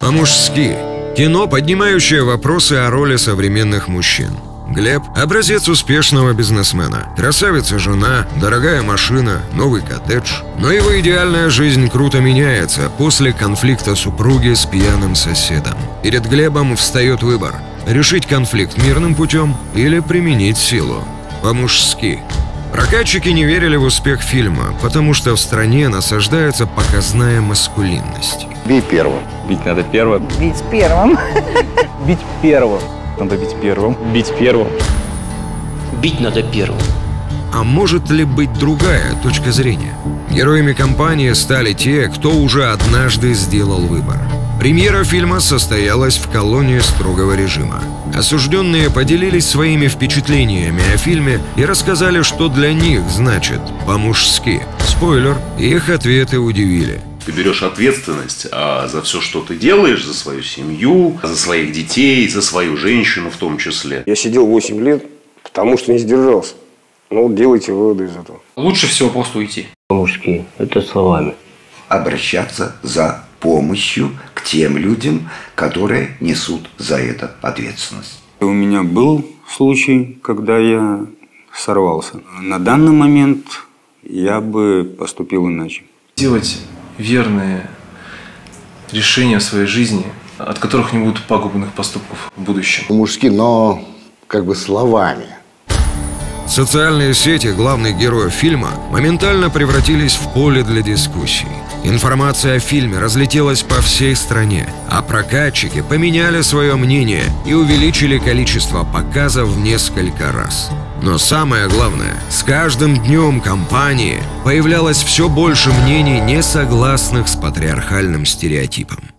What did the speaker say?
По-мужски. Кино, поднимающее вопросы о роли современных мужчин. Глеб – образец успешного бизнесмена. Красавица жена, дорогая машина, новый коттедж. Но его идеальная жизнь круто меняется после конфликта супруги с пьяным соседом. Перед Глебом встает выбор – решить конфликт мирным путем или применить силу. По-мужски. Прокатчики не верили в успех фильма, потому что в стране насаждается показная маскулинность. Бей первым. Бить надо первым. Бить первым. Бить первым. Надо бить первым. Бить первым. Бить надо первым. А может ли быть другая точка зрения? Героями кампании стали те, кто уже однажды сделал выбор. Премьера фильма состоялась в колонии строгого режима. Осужденные поделились своими впечатлениями о фильме и рассказали, что для них значит по-мужски. Спойлер, их ответы удивили. Ты берешь ответственность за все, что ты делаешь, за свою семью, за своих детей, за свою женщину в том числе. Я сидел 8 лет, потому что не сдержался. Ну вот делайте выводы из этого. Лучше всего просто уйти. По-мужски, это словами. Обращаться за помощью к тем людям, которые несут за это ответственность. У меня был случай, когда я сорвался. На данный момент я бы поступил иначе. Делать верные решения в своей жизни, от которых не будет пагубных поступков в будущем. По-мужски, но как бы словами. Социальные сети главных героев фильма моментально превратились в поле для дискуссий. Информация о фильме разлетелась по всей стране, а прокатчики поменяли свое мнение и увеличили количество показов в несколько раз. Но самое главное, с каждым днем кампании появлялось все больше мнений, не согласных с патриархальным стереотипом.